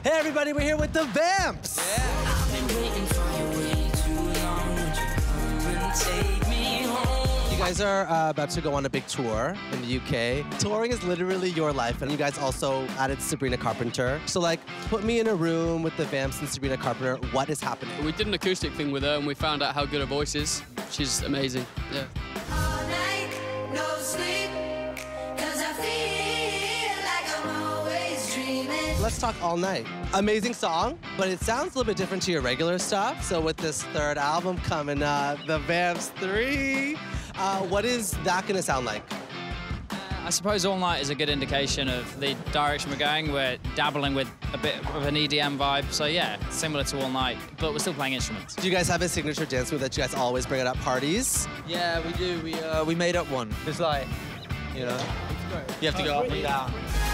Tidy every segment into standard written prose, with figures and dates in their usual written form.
Hey everybody, we're here with the Vamps. Yeah. I've been waiting for you way too long. Would you come and take me home? You guys are about to go on a big tour in the UK. Touring is literally your life, and you guys also added Sabrina Carpenter. So like, put me in a room with the Vamps and Sabrina Carpenter. What is happening? We did an acoustic thing with her, and we found out how good her voice is. She's amazing. Yeah. All night, no sleep, 'cause I feel like I'm always dreaming. Let's talk all night. Amazing song, but it sounds a little bit different to your regular stuff. So with this third album coming up, the Vamps 3, what is that gonna sound like? I suppose All Night is a good indication of the direction we're going. We're dabbling with a bit of an EDM vibe, so yeah, similar to All Night, but we're still playing instruments. Do you guys have a signature dance move that you guys always bring at parties? Yeah, we do. We made up one. It's like, you know, you have to go up and down.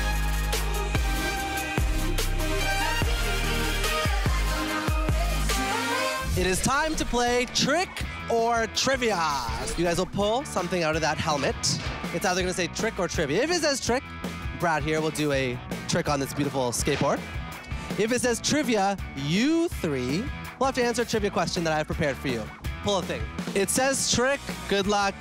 It is time to play Trick or Trivia. You guys will pull something out of that helmet. It's either gonna say trick or trivia. If it says trick, Brad here will do a trick on this beautiful skateboard. If it says trivia, you three will have to answer a trivia question that I have prepared for you. Pull a thing. It says trick, good luck.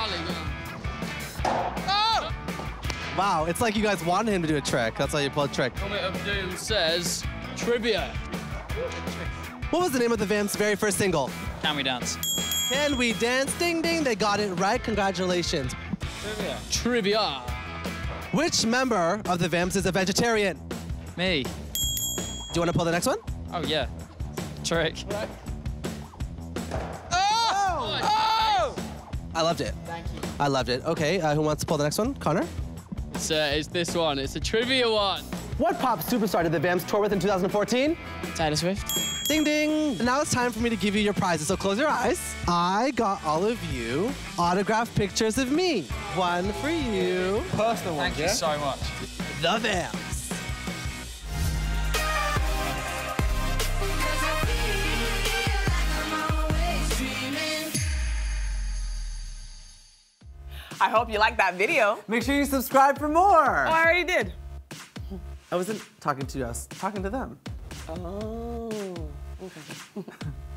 Oh! Wow, it's like you guys wanted him to do a trick. That's why you pulled trick. Comment of Doom says trivia. What was the name of the Vamps' very first single? Can We Dance? Can We Dance? Ding, ding, they got it right. Congratulations. Trivia. Which member of the Vamps is a vegetarian? Me. Do you want to pull the next one? Oh yeah. Trick. Oh! Oh! I loved it. Thank you. I loved it. Okay, who wants to pull the next one? Connor? It's this one. It's a trivia one. What pop superstar did the Vamps tour with in 2014? Taylor Swift. Ding, ding. Now it's time for me to give you your prizes, so close your eyes. I got all of you autographed pictures of me. One for you. Personal one, Thank you so much. The Vamps. I hope you liked that video. Make sure you subscribe for more. Oh, I already did. I wasn't talking to us, talking to them. Oh, okay.